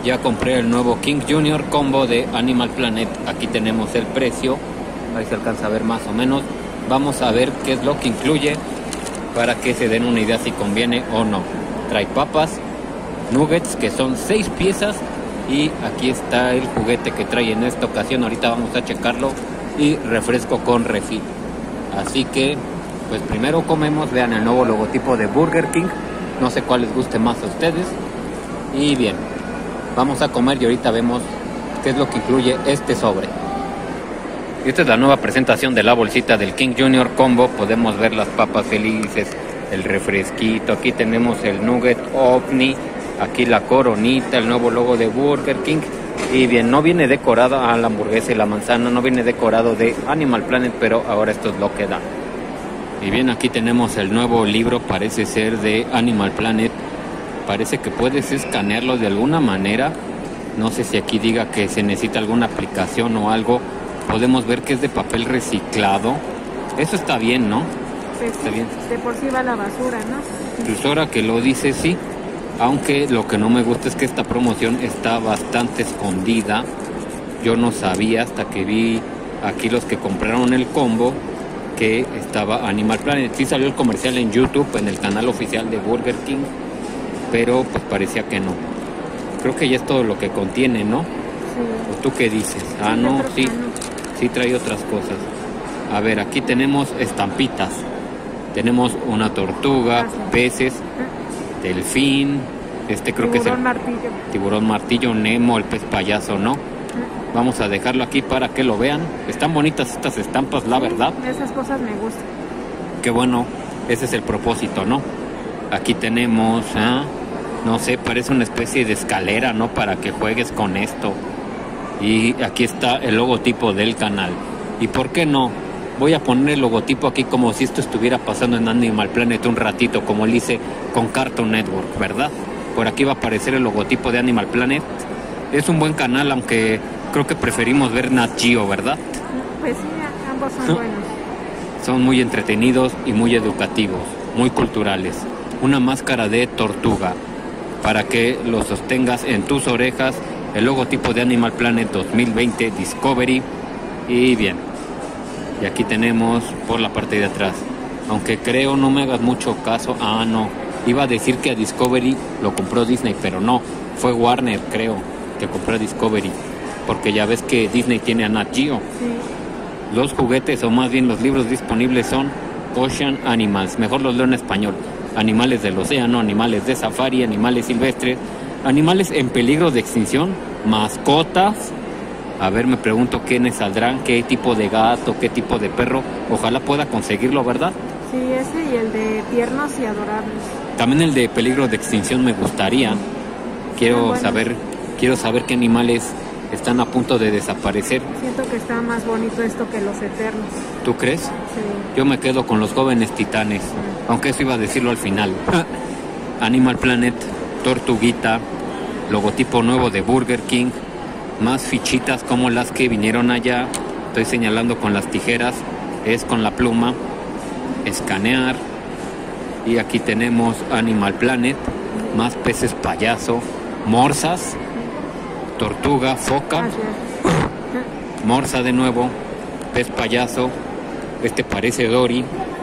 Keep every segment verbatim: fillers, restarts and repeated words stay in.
Ya compré el nuevo King Junior Combo de Animal Planet. Aquí tenemos el precio. Ahí se alcanza a ver más o menos. Vamos a ver qué es lo que incluye para que se den una idea si conviene o no. Trae papas, nuggets, que son seis piezas. Y aquí está el juguete que trae en esta ocasión. Ahorita vamos a checarlo. Y refresco con refil. Así que, pues primero comemos. Vean el nuevo logotipo de Burger King. No sé cuál les guste más a ustedes. Y bien, vamos a comer y ahorita vemos qué es lo que incluye este sobre. Y esta es la nueva presentación de la bolsita del King Junior Combo. Podemos ver las papas felices, el refresquito. Aquí tenemos el nugget ovni. Aquí la coronita, el nuevo logo de Burger King. Y bien, no viene decorado a la hamburguesa y la manzana. No viene decorado de Animal Planet, pero ahora esto es lo que da. Y bien, aquí tenemos el nuevo libro, parece ser de Animal Planet. Parece que puedes escanearlo de alguna manera. No sé si aquí diga que se necesita alguna aplicación o algo. Podemos ver que es de papel reciclado. Eso está bien, ¿no? Pues está sí, bien. De por sí va a la basura, ¿no? Pues ahora que lo dice, sí. Aunque lo que no me gusta es que esta promoción está bastante escondida. Yo no sabía hasta que vi aquí los que compraron el combo que estaba Animal Planet. Sí salió el comercial en YouTube, en el canal oficial de Burger King, pero pues parecía que no. Creo que ya es todo lo que contiene, ¿no? Sí. ¿O tú qué dices? Ah, Sí, no, yo creo sí, que no. sí trae otras cosas. A ver, aquí tenemos estampitas. Tenemos una tortuga, Ah, sí. peces, delfín, este creo que es el Tiburón martillo. tiburón martillo, Nemo, el pez payaso, ¿no? Vamos a dejarlo aquí para que lo vean. Están bonitas estas estampas, la verdad. Esas cosas me gustan. Qué bueno, ese es el propósito, ¿no? Aquí tenemos, ¿ah? no sé, parece una especie de escalera, ¿no? Para que juegues con esto. Y aquí está el logotipo del canal. ¿Y por qué no? Voy a poner el logotipo aquí como si esto estuviera pasando en Animal Planet un ratito, como lo hice con Cartoon Network, ¿verdad? Por aquí va a aparecer el logotipo de Animal Planet. Es un buen canal, aunque creo que preferimos ver Nat Geo, ¿verdad? Pues sí, ambos son buenos. Son muy entretenidos y muy educativos, muy culturales. Una máscara de tortuga para que lo sostengas en tus orejas. El logotipo de Animal Planet dos mil veinte Discovery. Y bien, y aquí tenemos por la parte de atrás. Aunque creo, no me hagas mucho caso. Ah, no. Iba a decir que a Discovery lo compró Disney, pero no. Fue Warner, creo, que compró a Discovery. Porque ya ves que Disney tiene a Nat Geo. Sí. Los juguetes, o más bien los libros disponibles son Ocean Animals. Mejor los leo en español. Animales del océano, animales de safari, animales silvestres, animales en peligro de extinción, mascotas. A ver, me pregunto quiénes saldrán, qué tipo de gato, qué tipo de perro. Ojalá pueda conseguirlo, ¿verdad? Sí, ese y el de tiernos y adorables. También el de peligro de extinción me gustaría. Quiero Bueno. saber, quiero saber qué animales están a punto de desaparecer. Siento que está más bonito esto que los eternos. ¿Tú crees? Sí. Yo me quedo con los jóvenes titanes, aunque eso iba a decirlo al final. Animal Planet, tortuguita, logotipo nuevo de Burger King, más fichitas como las que vinieron allá. Estoy señalando con las tijeras, es con la pluma. Escanear. Y aquí tenemos Animal Planet, más peces payaso, morsas, tortuga, foca, Así es. morsa de nuevo, pez payaso, este parece Dory,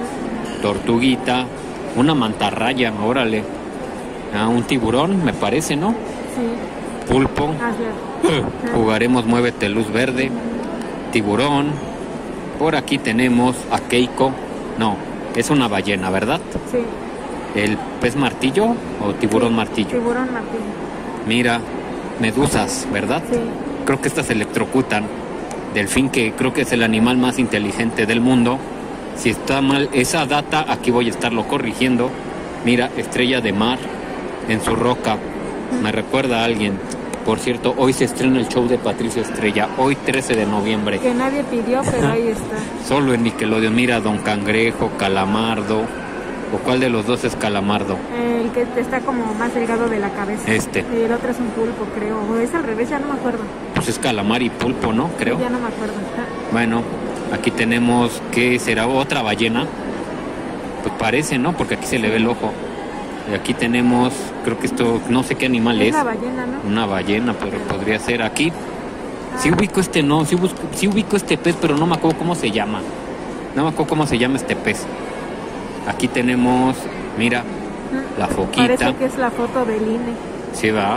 tortuguita, una mantarraya, órale, ah, un tiburón, me parece, ¿no? Sí. Pulpo, Así es. jugaremos Muévete Luz Verde, tiburón, por aquí tenemos a Keiko, no, es una ballena, ¿verdad? Sí. ¿El pez martillo o tiburón Sí, martillo? Tiburón martillo. Mira, medusas, ¿verdad? Sí. Creo que estas se electrocutan. Delfín, que creo que es el animal más inteligente del mundo. Si está mal esa data, aquí voy a estarlo corrigiendo. Mira, estrella de mar en su roca. Me recuerda a alguien. Por cierto, hoy se estrena el show de Patricio Estrella. Hoy trece de noviembre. Que nadie pidió, pero ahí está. Solo en Nickelodeon. Mira, Don Cangrejo, Calamardo. ¿O cuál de los dos es Calamardo? El que está como más delgado de la cabeza. Este. Y el otro es un pulpo, creo. O es al revés, ya no me acuerdo. Pues es calamar y pulpo, ¿no? Creo. Ya no me acuerdo. Bueno, aquí tenemos, ¿qué será? ¿Otra ballena? Pues parece, ¿no? Porque aquí se le ve el ojo. Y aquí tenemos, creo que esto, no sé qué animal Es es. la ballena, ¿no? Una ballena, pero podría ser aquí. Sí ubico este, no, sí, busco, sí ubico este pez, pero no me acuerdo cómo se llama. No me acuerdo cómo se llama este pez. Aquí tenemos, mira, la foquita. Parece que es la foto del I N E. Sí, va. Ajá.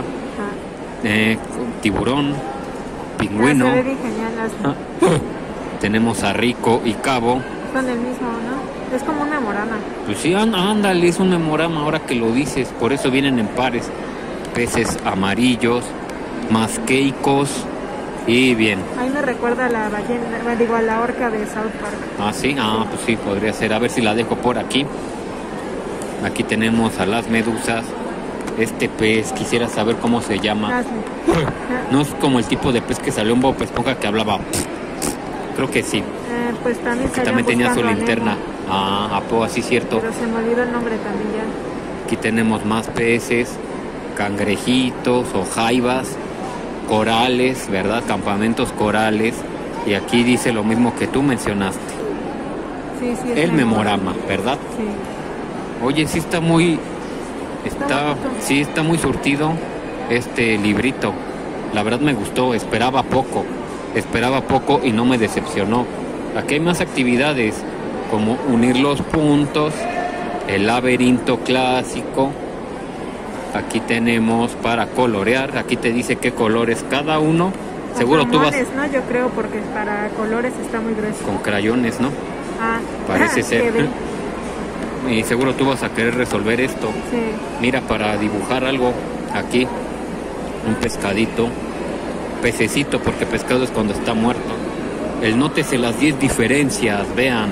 Eh, tiburón, Ah, pingüino. se ve bien genial. Las... Ah. Tenemos a Rico y Cabo. Son el mismo, ¿no? Es como un memorama. Pues sí, án- ándale, es un memorama ahora que lo dices. Por eso vienen en pares. Peces amarillos, masqueicos y bien. Ahí me recuerda a la ballena, bueno, digo, a la orca de South Park. Ah, sí, ah, pues sí, podría ser. A ver si la dejo por aquí. Aquí tenemos a las medusas. Este pez, quisiera saber cómo se llama. Hazle. No es como el tipo de pez que salió en Bob Esponja que hablaba. Creo que sí. Eh, pues también Que salía también tenía su buscando a linterna. Nemo, Ah, a po, así cierto. pero se me olvidó el nombre también ya. Aquí tenemos más peces, cangrejitos o jaivas, corales, ¿verdad? Campamentos corales. Y aquí dice lo mismo que tú mencionaste. Sí, sí, es El memorama, ¿verdad? Sí. Oye, sí está muy... Está Está, bonito. sí, está muy surtido este librito. La verdad me gustó, esperaba poco. Esperaba poco y no me decepcionó. Aquí hay más actividades, como unir los puntos, el laberinto clásico. Aquí tenemos para colorear, aquí te dice qué colores cada uno. Con Seguro tú vas plumones, ¿no? Yo creo porque para colores está muy grueso. con crayones, ¿no? Ah, Parece ah, ser. qué bien. Y seguro tú vas a querer resolver esto. Sí. Mira, para dibujar algo, aquí, un pescadito, pececito, porque pescado es cuando está muerto. El nótese las diez diferencias, vean.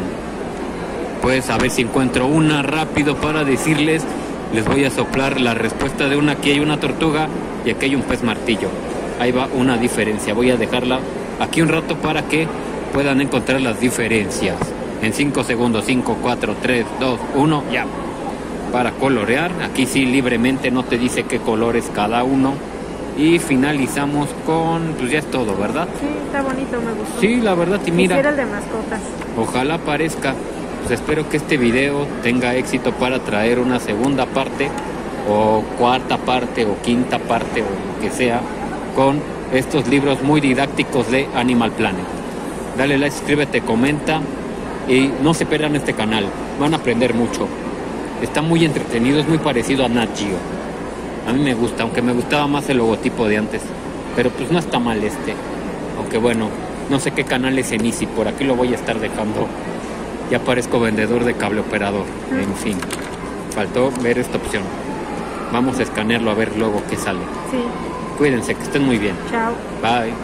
Pues a ver si encuentro una rápido para decirles. Les voy a soplar la respuesta de una. Aquí hay una tortuga y aquí hay un pez martillo. Ahí va una diferencia. Voy a dejarla aquí un rato para que puedan encontrar las diferencias. En cinco segundos, cinco, cuatro, tres, dos, uno, ya. Para colorear, aquí sí libremente no te dice qué color es cada uno. Y finalizamos con, pues ya es todo, ¿verdad? Sí, está bonito, me gustó. Sí, la verdad, y mira, Quisiera el de mascotas. ojalá parezca. Pues espero que este video tenga éxito para traer una segunda parte, o cuarta parte, o quinta parte, o lo que sea, con estos libros muy didácticos de Animal Planet. Dale like, suscríbete, comenta. Y no se pierdan este canal, van a aprender mucho. Está muy entretenido, es muy parecido a Nat Geo. A mí me gusta, aunque me gustaba más el logotipo de antes. Pero pues no está mal este. Aunque bueno, no sé qué canal es en Easy, por aquí lo voy a estar dejando. Ya parezco vendedor de cable operador. En fin, faltó ver esta opción. Vamos a escanearlo a ver luego qué sale. Sí, Cuídense, que estén muy bien. chao. Bye.